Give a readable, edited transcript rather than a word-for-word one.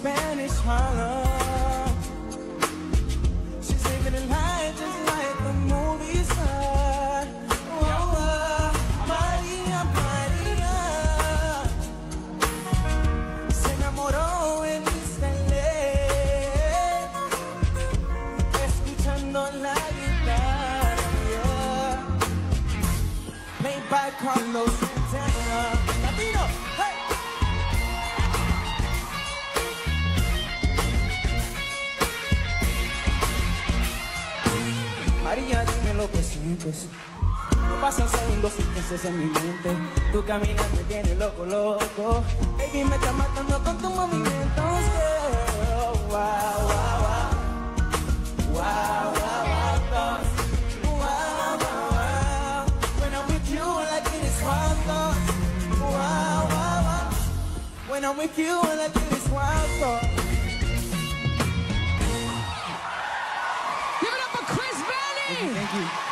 Spanish Harlem. She's living a life just like the movie star. Oh, Maria, Maria. Se enamoró en East LA, escuchando la guitarra. Made by Carlos Santana. Latino, hey. María, dime lo que sientes. No pasan segundos sin pienses en mi mente. Tu caminar me tiene loco, loco. Baby, me está matando con tus movimientos. Yeah. Wow, wow, wow. Wow, wow, wow. Wow, wow, wow. When I'm with you, all I get is wild thoughts. Wow, wow, wow. When I'm with you, all I get is wild thoughts. Give it up for Chris Vanny! Thank you.